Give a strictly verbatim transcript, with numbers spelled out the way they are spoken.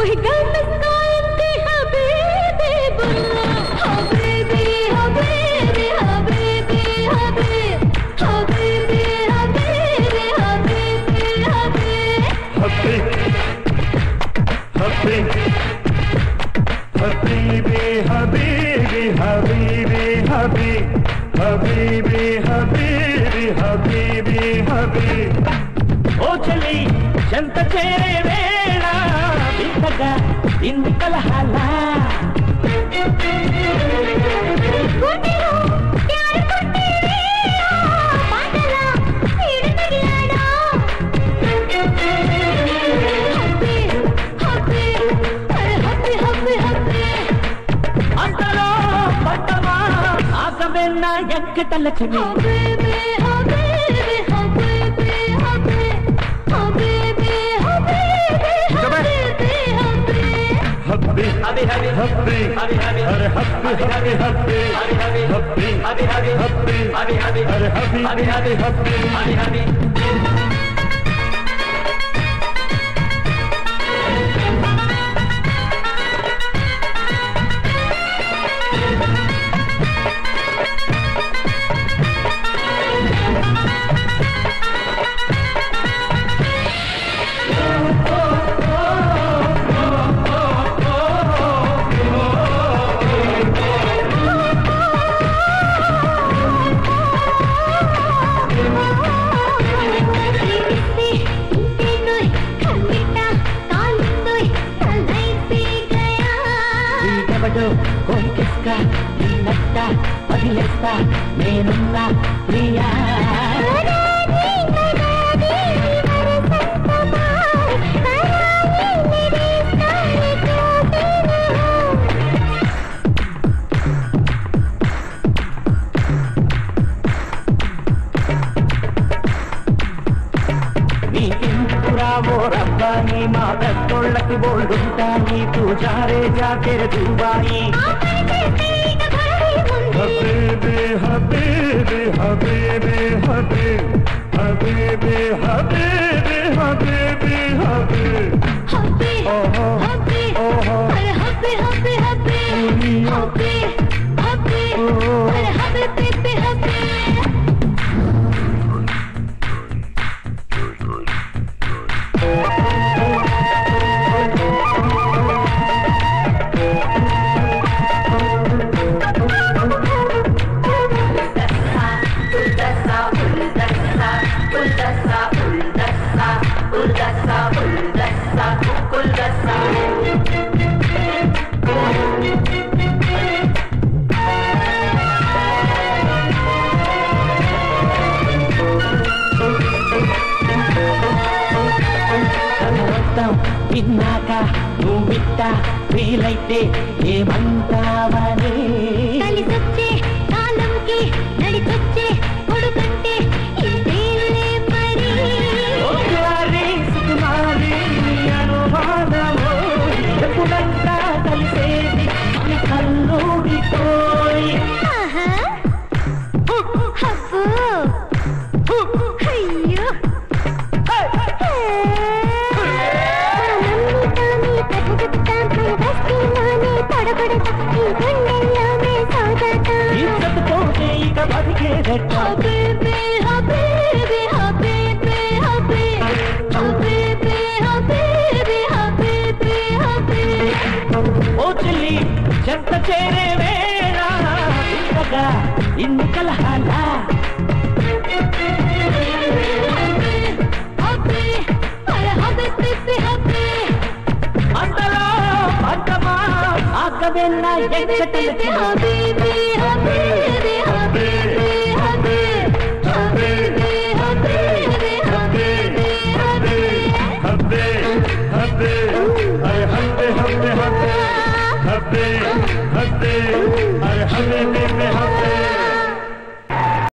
వెంకటలక్ష్మి నేనున్నా ప్రియా నీకెందుకురావో రబ్బాయి మా పెద్దోళ్ళకి బోల్డుంటాయి పూజారే జాతర Dubai Habibi, habibi, habibi, habibi, habibi, habibi, habibi, habibi, happy, oh, happy, oh, happy, happy, happy, happy, happy, oh, happy, happy, happy. విన్నాక నువ్విట్ట వీలైతే ఏమంటావని కలిసొచ్చే కాలంకి నడిచొచ్చే కొడుకంటే ఇంతేలే మరి ఒకరి సుకుమారి అనుమానము ఎప్పుడంతా కలిసేది మన కల్లూడిపోయి అయ్యో ఇంతకుపోతే ఇక బతికేదట Habibi, habibi, habibi, habibi, habibi, habibi, habibi, habibi. ఓ చెల్లి చెత్త చేరే వేళ ఇంతగా ఇన్ని కలహాల అంతలో పట్టమా ఆగవేళ్ళ ఎక్కటి Habibi, habibi.